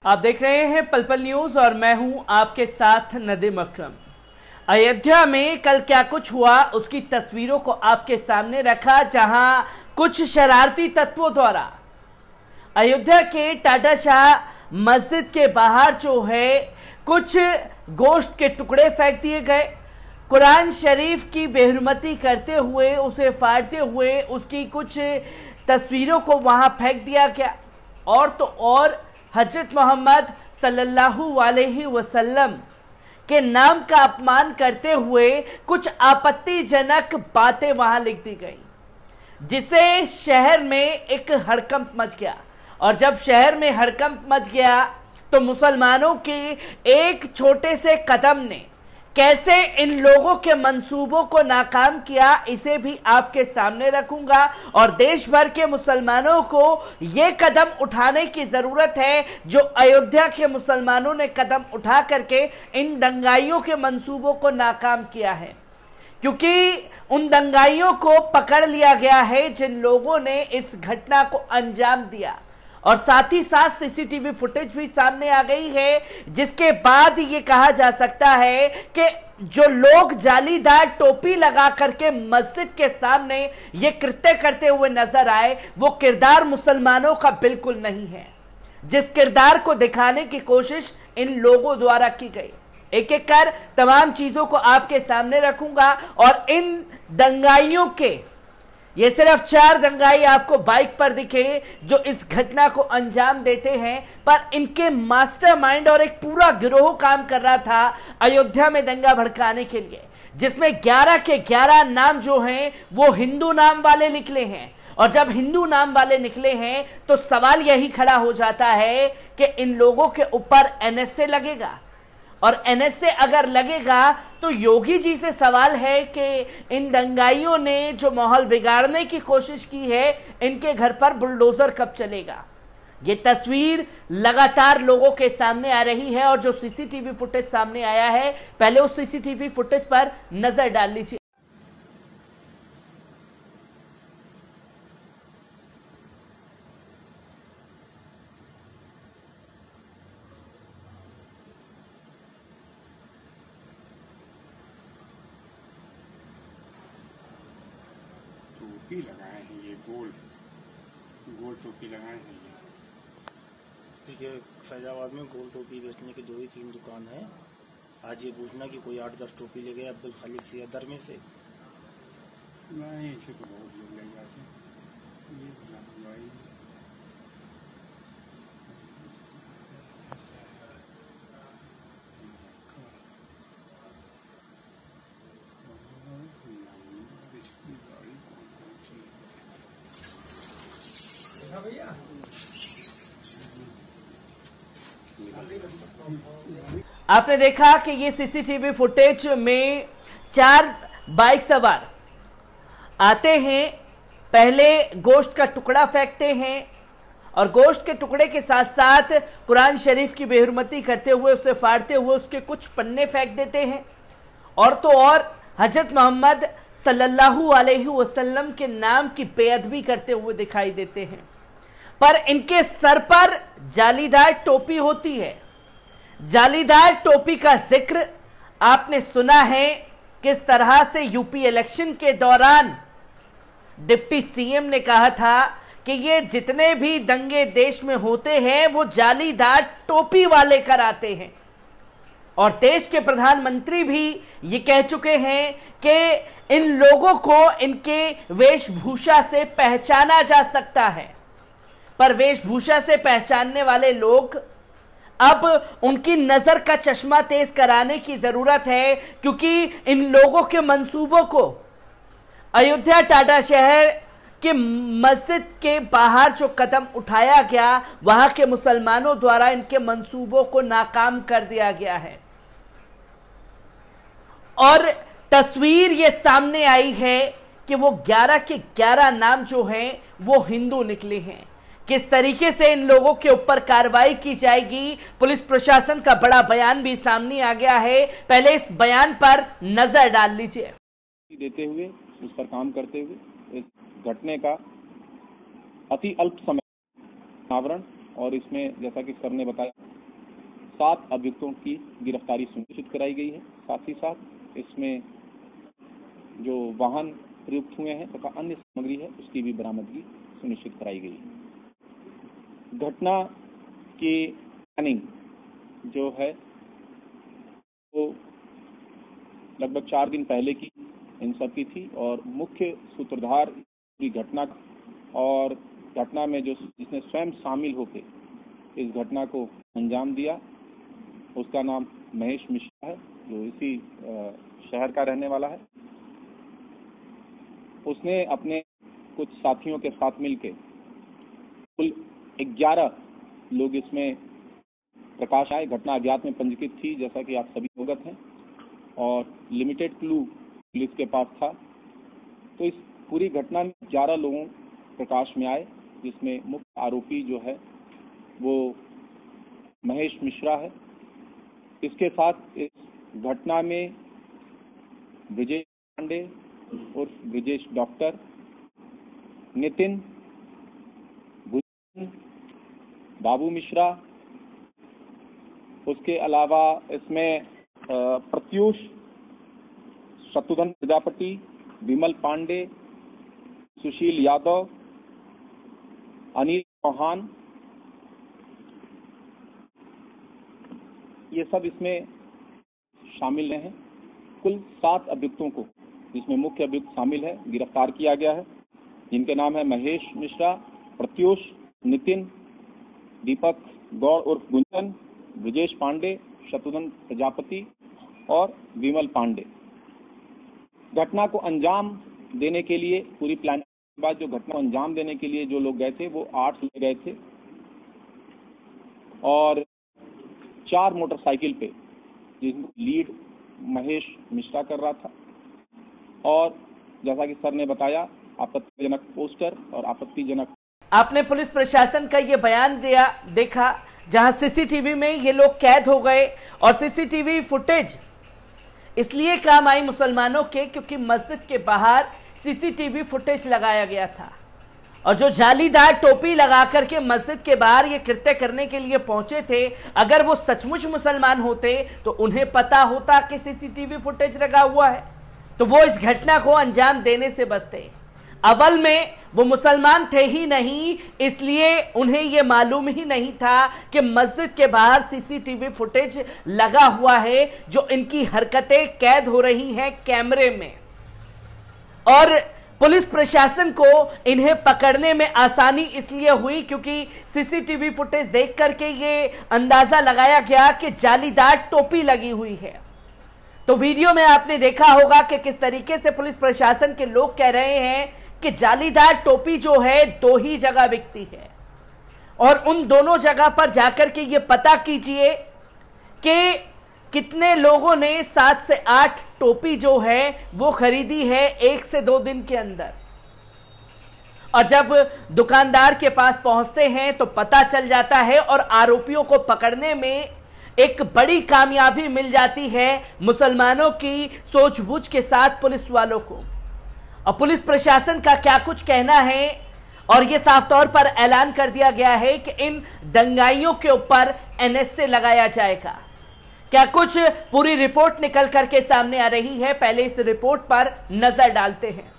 आप देख रहे हैं पल पल न्यूज और मैं हूं आपके साथ नदीम अकरम। अयोध्या में कल क्या कुछ हुआ उसकी तस्वीरों को आपके सामने रखा, जहां कुछ शरारती तत्वों द्वारा अयोध्या के टाटा शाह मस्जिद के बाहर जो है कुछ गोश्त के टुकड़े फेंक दिए गए। कुरान शरीफ की बेहुरमती करते हुए, उसे फाड़ते हुए उसकी कुछ तस्वीरों को वहां फेंक दिया गया। और तो और हजरत मोहम्मद सल्लल्लाहु अलैहि वसल्लम के नाम का अपमान करते हुए कुछ आपत्तिजनक बातें वहां लिख दी गई, जिससे शहर में एक हड़कंप मच गया। और जब शहर में हड़कंप मच गया तो मुसलमानों के एक छोटे से कदम ने कैसे इन लोगों के मंसूबों को नाकाम किया, इसे भी आपके सामने रखूंगा। और देश भर के मुसलमानों को यह कदम उठाने की जरूरत है जो अयोध्या के मुसलमानों ने कदम उठा करके इन दंगाइयों के मंसूबों को नाकाम किया है, क्योंकि उन दंगाइयों को पकड़ लिया गया है जिन लोगों ने इस घटना को अंजाम दिया। और साथ ही साथ सीसीटीवी फुटेज भी सामने आ गई है, जिसके बाद ये कहा जा सकता है कि जो लोग जालीदार टोपी लगा करके मस्जिद के सामने ये कृत्य करते हुए नजर आए, वो किरदार मुसलमानों का बिल्कुल नहीं है, जिस किरदार को दिखाने की कोशिश इन लोगों द्वारा की गई। एक एक कर तमाम चीजों को आपके सामने रखूंगा। और इन दंगाइयों के ये सिर्फ 4 दंगाई आपको बाइक पर दिखे जो इस घटना को अंजाम देते हैं, पर इनके मास्टरमाइंड और एक पूरा गिरोह काम कर रहा था अयोध्या में दंगा भड़काने के लिए, जिसमें 11 के 11 नाम जो हैं वो हिंदू नाम वाले निकले हैं। और जब हिंदू नाम वाले निकले हैं तो सवाल यही खड़ा हो जाता है कि इन लोगों के ऊपर एनएसए लगेगा, और एनएसए अगर लगेगा तो योगी जी से सवाल है कि इन दंगाइयों ने जो माहौल बिगाड़ने की कोशिश की है, इनके घर पर बुलडोजर कब चलेगा। ये तस्वीर लगातार लोगों के सामने आ रही है और जो सीसीटीवी फुटेज सामने आया है, पहले उस सीसीटीवी फुटेज पर नजर डाल लीजिए। टोपी लगाए हैं, ये गोल टोपी लगाए हैं। ठीक है, फैजाबाद में गोल टोपी बेचने की 2 ही 3 दुकान है। आज ये पूछना कि कोई 8-10 टोपी ले गए अब्दुल खालिक सियादर में से। नहीं, ऐसे तो बहुत लोग ले जाते हैं। ये भाई भैया आपने देखा कि ये सीसीटीवी फुटेज में 4 बाइक सवार आते हैं, पहले गोश्त का टुकड़ा फेंकते हैं और गोश्त के टुकड़े के साथ साथ कुरान शरीफ की बेहुरमती करते हुए, उसे फाड़ते हुए उसके कुछ पन्ने फेंक देते हैं। और तो और हजरत मोहम्मद सल्लल्लाहु अलैहि वसल्लम के नाम की बेअदबी करते हुए दिखाई देते हैं। पर इनके सर पर जालीदार टोपी होती है। जालीदार टोपी का जिक्र आपने सुना है किस तरह से यूपी इलेक्शन के दौरान डिप्टी सीएम ने कहा था कि ये जितने भी दंगे देश में होते हैं वो जालीदार टोपी वाले कराते हैं। और देश के प्रधानमंत्री भी ये कह चुके हैं कि इन लोगों को इनके वेशभूषा से पहचाना जा सकता है। पर वेशभूषा से पहचानने वाले लोग अब उनकी नजर का चश्मा तेज कराने की जरूरत है, क्योंकि इन लोगों के मंसूबों को अयोध्या टाटा शहर के मस्जिद के बाहर जो कदम उठाया गया, वहां के मुसलमानों द्वारा इनके मंसूबों को नाकाम कर दिया गया है। और तस्वीर ये सामने आई है कि वो 11 के 11 नाम जो हैं वो हिंदू निकले हैं। किस तरीके से इन लोगों के ऊपर कार्रवाई की जाएगी, पुलिस प्रशासन का बड़ा बयान भी सामने आ गया है। पहले इस बयान पर नजर डाल लीजिए। देते हुए, उस पर काम करते हुए इस घटने का अति अल्प समय आवरण, और इसमें जैसा कि सर ने बताया 7 अभियुक्तों की गिरफ्तारी सुनिश्चित कराई गई है। साथ ही साथ इसमें जो वाहन प्रयुक्त हुए हैं तथा अन्य सामग्री है उसकी भी बरामदगी सुनिश्चित कराई गई है। घटना की प्लानिंग जो है वो लगभग 4 दिन पहले की इन सब की थी और मुख्य सूत्रधार पूरी घटना और घटना में जो जिसने स्वयं शामिल होकर इस घटना को अंजाम दिया उसका नाम महेश मिश्रा है, जो इसी शहर का रहने वाला है। उसने अपने कुछ साथियों के साथ मिलकर कुल 11 लोग इसमें प्रकाश आए। घटना अज्ञात में पंजीकृत थी जैसा कि आप सभी अवगत हैं और लिमिटेड क्लू पुलिस के पास था। तो इस पूरी घटना में 11 लोगों प्रकाश में आए, जिसमें मुख्य आरोपी जो है वो महेश मिश्रा है। इसके साथ इस घटना में ब्रिजेश पांडे उर्फ ब्रिजेश डॉक्टर, नितिन, बाबू मिश्रा, उसके अलावा इसमें प्रत्यूष, शत्रुघ्न प्रजापति, विमल पांडे, सुशील यादव, अनिल चौहान, ये सब इसमें शामिल हैं। कुल 7 अभियुक्तों को, जिसमें मुख्य अभियुक्त शामिल है, गिरफ्तार किया गया है, जिनके नाम है महेश मिश्रा, प्रत्यूष, नितिन, दीपक गौड़ उर्फ गुंजन, ब्रिजेश पांडे, शत्रुघ्न प्रजापति और विमल पांडे। घटना को अंजाम देने के लिए पूरी प्लानिंग के बाद जो घटना को अंजाम देने के लिए जो लोग गए थे वो 8 लोग गए थे और 4 मोटरसाइकिल पे, जिसमें लीड महेश मिश्रा कर रहा था और जैसा कि सर ने बताया आपत्तिजनक पोस्टर और आपत्तिजनक। आपने पुलिस प्रशासन का ये बयान देखा जहां सीसीटीवी में ये लोग कैद हो गए और सीसीटीवी फुटेज इसलिए काम आई मुसलमानों के क्योंकि मस्जिद के बाहर सीसीटीवी फुटेज लगाया गया था और जो जालीदार टोपी लगा करके मस्जिद के बाहर ये कृत्य करने के लिए पहुंचे थे, अगर वो सचमुच मुसलमान होते तो उन्हें पता होता कि सीसीटीवी फुटेज लगा हुआ है, तो वो इस घटना को अंजाम देने से बचते। अव्वल में वो मुसलमान थे ही नहीं, इसलिए उन्हें यह मालूम ही नहीं था कि मस्जिद के बाहर सीसीटीवी फुटेज लगा हुआ है, जो इनकी हरकतें कैद हो रही हैं कैमरे में। और पुलिस प्रशासन को इन्हें पकड़ने में आसानी इसलिए हुई क्योंकि सीसीटीवी फुटेज देख करके ये अंदाजा लगाया गया कि जालीदार टोपी लगी हुई है। तो वीडियो में आपने देखा होगा कि किस तरीके से पुलिस प्रशासन के लोग कह रहे हैं कि जालीदार टोपी जो है 2 ही जगह बिकती है और उन दोनों जगह पर जाकर के ये पता कीजिए कि कितने लोगों ने 7 से 8 टोपी जो है वो खरीदी है 1 से 2 दिन के अंदर। और जब दुकानदार के पास पहुंचते हैं तो पता चल जाता है और आरोपियों को पकड़ने में एक बड़ी कामयाबी मिल जाती है मुसलमानों की सूझबूझ के साथ पुलिस वालों को। और पुलिस प्रशासन का क्या कुछ कहना है, और यह साफ तौर पर ऐलान कर दिया गया है कि इन दंगाइयों के ऊपर NSA लगाया जाएगा। क्या कुछ पूरी रिपोर्ट निकल करके सामने आ रही है, पहले इस रिपोर्ट पर नजर डालते हैं।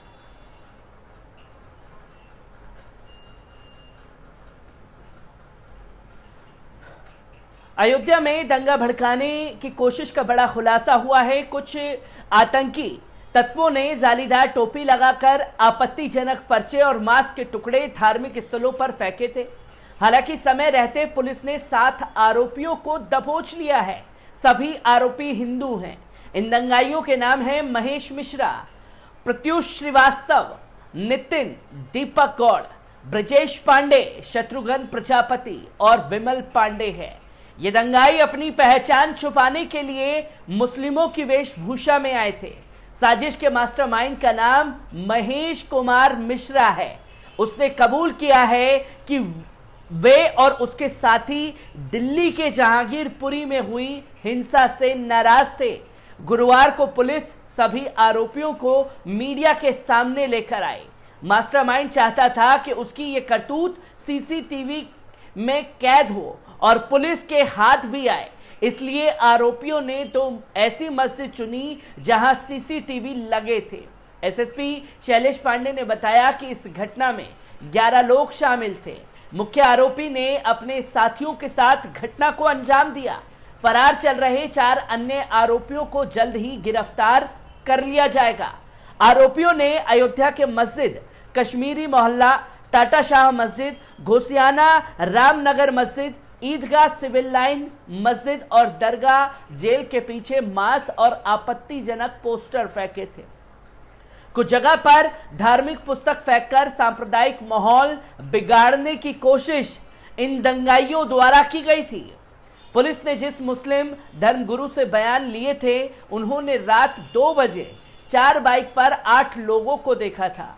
अयोध्या में दंगा भड़काने की कोशिश का बड़ा खुलासा हुआ है। कुछ आतंकी तत्वों ने जालीदार टोपी लगाकर आपत्तिजनक पर्चे और मांस के टुकड़े धार्मिक स्थलों पर फेंके थे। हालांकि समय रहते पुलिस ने 7 आरोपियों को दबोच लिया है। सभी आरोपी हिंदू हैं। इन दंगाइयों के नाम हैं महेश मिश्रा, प्रत्यूष श्रीवास्तव, नितिन, दीपक गौड़, ब्रजेश पांडे, शत्रुघ्न प्रजापति और विमल पांडे है। ये दंगाई अपनी पहचान छुपाने के लिए मुस्लिमों की वेशभूषा में आए थे। साजिश के मास्टरमाइंड का नाम महेश कुमार मिश्रा है। उसने कबूल किया है कि वे और उसके साथी दिल्ली के जहांगीरपुरी में हुई हिंसा से नाराज थे। गुरुवार को पुलिस सभी आरोपियों को मीडिया के सामने लेकर आई। मास्टरमाइंड चाहता था कि उसकी ये करतूत सीसीटीवी में कैद हो और पुलिस के हाथ भी आए। इसलिए आरोपियों ने तो ऐसी मस्जिद चुनी जहां सीसीटीवी लगे थे। एसएसपी शैलेश पांडे ने बताया कि इस घटना में 11 लोग शामिल थे। मुख्य आरोपी ने अपने साथियों के साथ घटना को अंजाम दिया। फरार चल रहे 4 अन्य आरोपियों को जल्द ही गिरफ्तार कर लिया जाएगा। आरोपियों ने अयोध्या के मस्जिद, कश्मीरी मोहल्ला, टाटा शाह मस्जिद, घोसियाना रामनगर मस्जिद, ईदगाह सिविल लाइन मस्जिद और दरगाह जेल के पीछे मांस और आपत्तिजनक पोस्टर फेंके थे। कुछ जगह पर धार्मिक पुस्तक फेंककर सांप्रदायिक माहौल बिगाड़ने की कोशिश इन दंगाइयों द्वारा की गई थी। पुलिस ने जिस मुस्लिम धर्मगुरु से बयान लिए थे, उन्होंने रात 2 बजे 4 बाइक पर 8 लोगों को देखा था।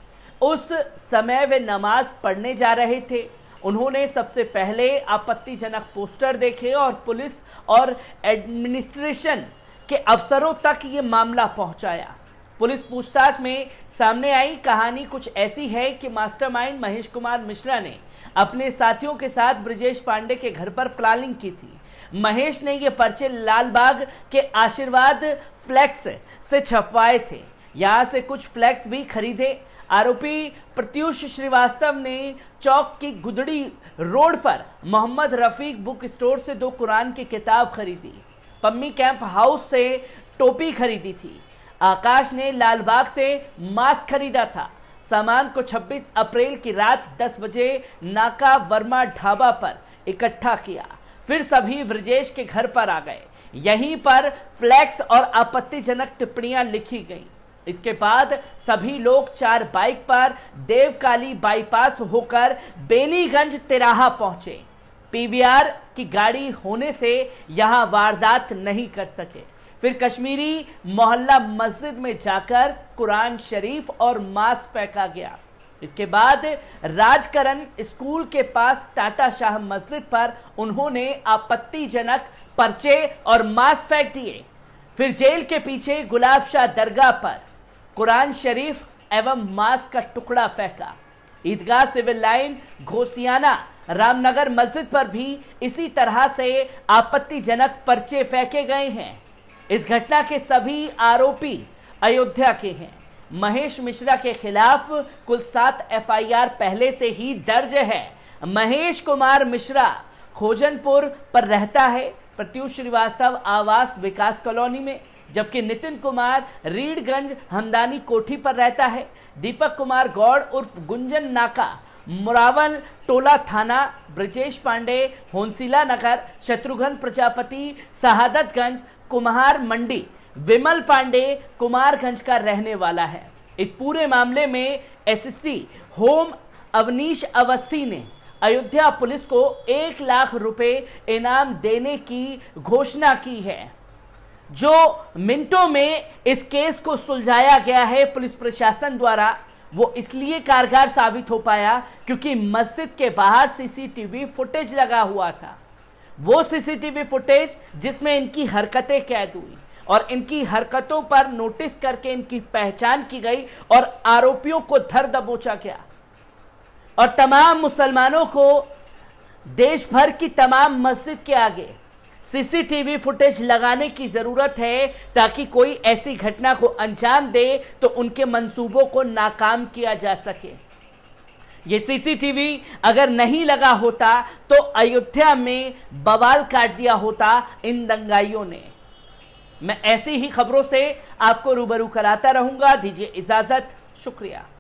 उस समय वे नमाज पढ़ने जा रहे थे। उन्होंने सबसे पहले आपत्तिजनक पोस्टर देखे और पुलिस और एडमिनिस्ट्रेशन के अफसरों तक ये मामला पहुंचाया। पुलिस पूछताछ में सामने आई कहानी कुछ ऐसी है कि मास्टरमाइंड महेश कुमार मिश्रा ने अपने साथियों के साथ ब्रजेश पांडे के घर पर प्लानिंग की थी। महेश ने ये पर्चे लालबाग के आशीर्वाद फ्लैक्स से छपवाए थे। यहां से कुछ फ्लैक्स भी खरीदे। आरोपी प्रत्युष श्रीवास्तव ने चौक की गुदड़ी रोड पर मोहम्मद रफीक बुक स्टोर से 2 कुरान की किताब खरीदी। पम्मी कैंप हाउस से टोपी खरीदी थी। आकाश ने लालबाग से मास्क खरीदा था। सामान को 26 अप्रैल की रात 10 बजे नाका वर्मा ढाबा पर इकट्ठा किया। फिर सभी ब्रजेश के घर पर आ गए। यहीं पर फ्लैक्स और आपत्तिजनक टिप्पणियां लिखी गईं। इसके बाद सभी लोग 4 बाइक पर देवकाली बाईपास होकर बेनीगंज तिराहा पहुंचे। पीवीआर की गाड़ी होने से यहां वारदात नहीं कर सके। फिर कश्मीरी मोहल्ला मस्जिद में जाकर कुरान शरीफ और मांस फेंका गया। इसके बाद राजकरण स्कूल के पास टाटा शाह मस्जिद पर उन्होंने आपत्तिजनक पर्चे और मांस फेंक दिए। फिर जेल के पीछे गुलाब शाह दरगाह पर कुरान शरीफ एवं मांस का टुकड़ा फेंका। ईदगाह सिविल लाइन, घोसियाना रामनगर मस्जिद पर भी इसी तरह से आपत्तिजनक पर्चे फेंके गए हैं। इस घटना के सभी आरोपी अयोध्या के हैं। महेश मिश्रा के खिलाफ कुल 7 एफआईआर पहले से ही दर्ज है। महेश कुमार मिश्रा खोजनपुर पर रहता है, प्रत्युष श्रीवास्तव आवास विकास कॉलोनी में, जबकि नितिन कुमार रीडगंज हमदानी कोठी पर रहता है। दीपक कुमार गौड़ उर्फ गुंजन नाका मुरावल टोला थाना, ब्रजेश पांडे होनसिला नगर, शत्रुघ्न प्रजापति शहादतगंज कुम्हार मंडी, विमल पांडे कुमारगंज का रहने वाला है। इस पूरे मामले में एसएससी होम अवनीश अवस्थी ने अयोध्या पुलिस को 1 लाख रुपए इनाम देने की घोषणा की है। जो मिनटों में इस केस को सुलझाया गया है पुलिस प्रशासन द्वारा, वो इसलिए कारगर साबित हो पाया क्योंकि मस्जिद के बाहर सीसीटीवी फुटेज लगा हुआ था। वो सीसीटीवी फुटेज जिसमें इनकी हरकतें कैद हुई और इनकी हरकतों पर नोटिस करके इनकी पहचान की गई और आरोपियों को धर दबोचा गया। और तमाम मुसलमानों को देश भर की तमाम मस्जिद के आगे सीसीटीवी फुटेज लगाने की जरूरत है ताकि कोई ऐसी घटना को अंजाम दे तो उनके मंसूबों को नाकाम किया जा सके। ये सीसीटीवी अगर नहीं लगा होता तो अयोध्या में बवाल काट दिया होता इन दंगाइयों ने। मैं ऐसी ही खबरों से आपको रूबरू कराता रहूंगा। दीजिए इजाजत, शुक्रिया।